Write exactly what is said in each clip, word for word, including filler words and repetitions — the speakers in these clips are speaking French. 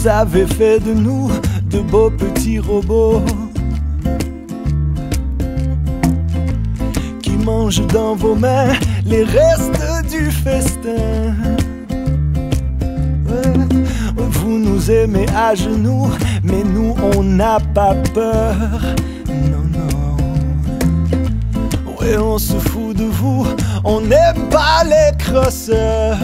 Vous avez fait de nous de beaux petits robots qui mangent dans vos mains les restes du festin. Vous nous aimez à genoux, mais nous on n'a pas peur. Non, non. Ouais, on se fout de vous, on n'aime pas les crosseurs.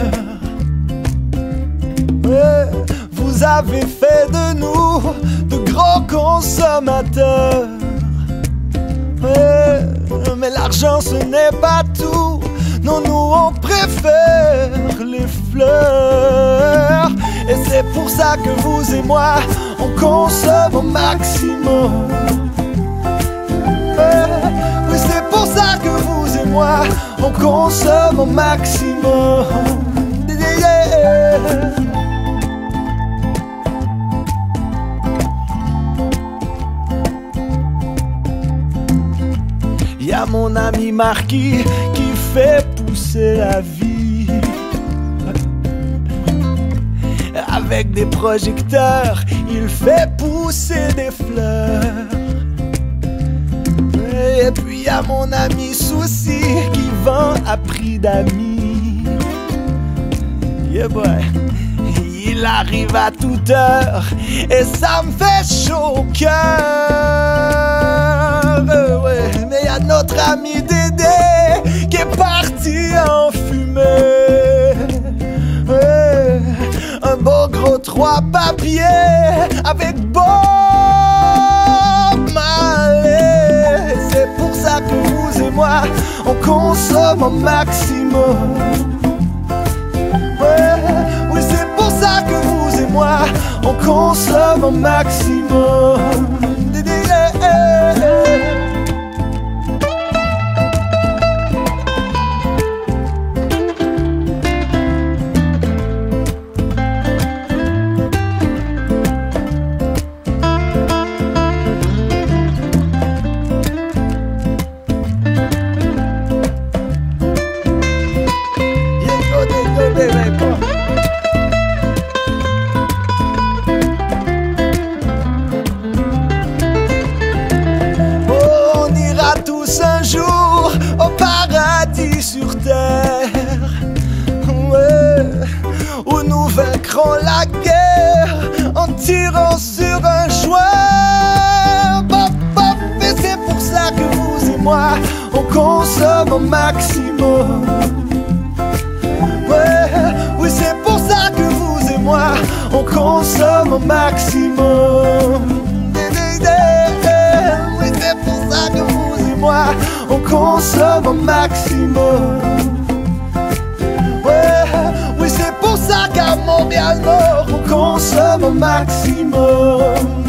Ouais, vous avez fait de nous de gros consommateurs. Ouais, mais l'argent ce n'est pas tout. Non, nous on préfère les fleurs. Et c'est pour ça que vous et moi on consomme au maximum. Ouais, oui, c'est pour ça que vous et moi on consomme au maximum. Yeah. Y'a mon ami Marquis qui fait pousser la vie avec des projecteurs, il fait pousser des fleurs. Et puis y'a mon ami Souci qui vend à prix d'amis. Yeah boy, il arrive à toute heure et ça me fait chaud au cœur. Ouais, mais y'a notre ami Dédé qui est parti en fumée. Ouais, un beau gros trois papiers avec Bob Marley. C'est pour ça que vous et moi on consomme au maximum. Ouais, oui, c'est pour ça que vous et moi on consomme au maximum. Un jour au paradis sur terre, ouais, où nous vaincrons la guerre en tirant sur un joueur. Pop, pop, et c'est pour ça que vous et moi on consomme au maximum. Ouais, oui, c'est pour ça que vous et moi on consomme au maximum. Oui, c'est pour ça que vous et moi on consomme au maximum. Ouais, oui, c'est pour ça qu'à Montréal Nord on consomme au maximum.